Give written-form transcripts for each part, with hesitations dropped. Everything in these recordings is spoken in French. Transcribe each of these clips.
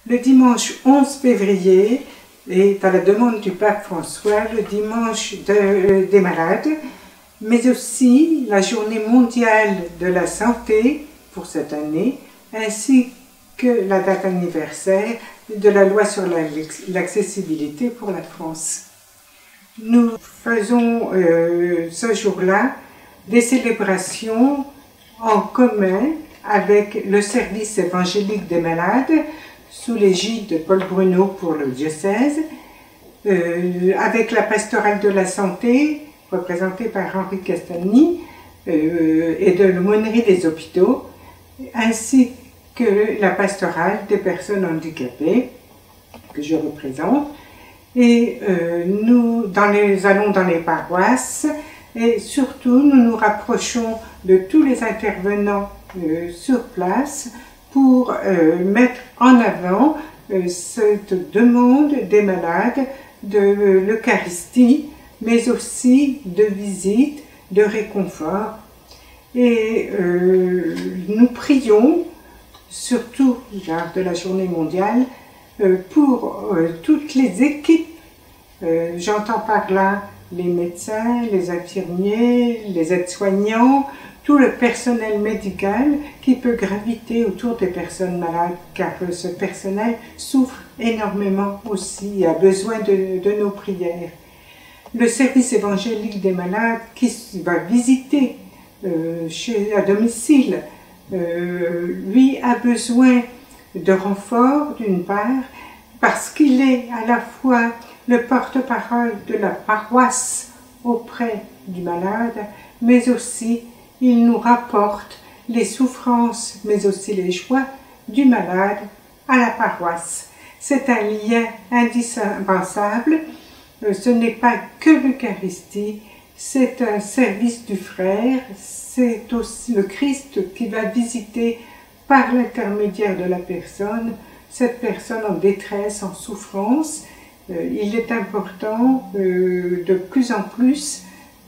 Le dimanche 11 février est à la demande du pape François le dimanche des malades, mais aussi la journée mondiale de la santé pour cette année, ainsi que la date anniversaire de la loi sur l'accessibilité pour la France. Nous faisons ce jour-là des célébrations en commun avec le service évangélique des malades sous l'égide de Paul Bruno pour le diocèse, avec la pastorale de la santé représentée par Henri Castagny et de l'aumônerie des hôpitaux, ainsi que la pastorale des personnes handicapées que je représente. Et nous allons dans les paroisses et surtout nous nous rapprochons de tous les intervenants sur place pour mettre en avant cette demande des malades de l'Eucharistie, mais aussi de visite, de réconfort. Et nous prions, surtout lors de la journée mondiale, pour toutes les équipes, j'entends par là les médecins, les infirmiers, les aides-soignants, tout le personnel médical qui peut graviter autour des personnes malades, car ce personnel souffre énormément aussi et a besoin de nos prières. Le service évangélique des malades qui va visiter à domicile, lui a besoin de renfort d'une part, parce qu'il est à la fois le porte-parole de la paroisse auprès du malade, mais aussi il nous rapporte les souffrances, mais aussi les joies du malade à la paroisse. C'est un lien indispensable. Ce n'est pas que l'Eucharistie, c'est un service du frère, c'est aussi le Christ qui va visiter par l'intermédiaire de la personne, cette personne en détresse, en souffrance. Il est important de plus en plus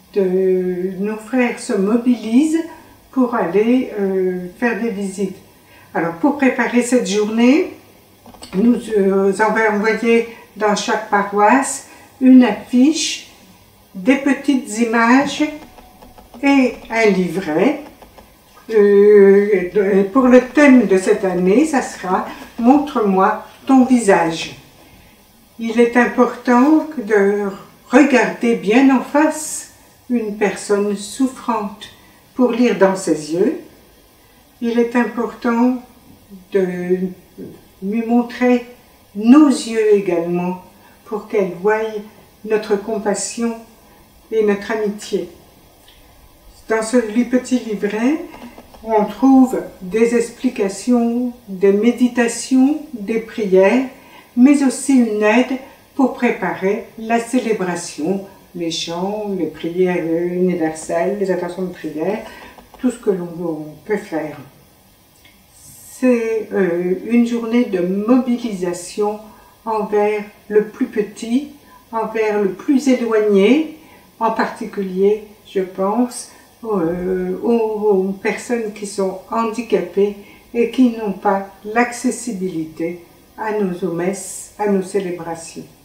nos frères se mobilisent pour aller faire des visites. Alors pour préparer cette journée, nous avons envoyé dans chaque paroisse une affiche, des petites images et un livret. Pour le thème de cette année, ça sera « Montre-moi ton visage ». Il est important de regarder bien en face une personne souffrante pour lire dans ses yeux. Il est important de lui montrer nos yeux également pour qu'elle voie notre compassion et notre amitié. Dans ce petit livret, on trouve des explications, des méditations, des prières, mais aussi une aide pour préparer la célébration, les chants, les prières universelles, les intentions de prière, tout ce que l'on peut faire. C'est une journée de mobilisation envers le plus petit, envers le plus éloigné, en particulier, je pense, aux personnes qui sont handicapées et qui n'ont pas l'accessibilité à nos messes, à nos célébrations.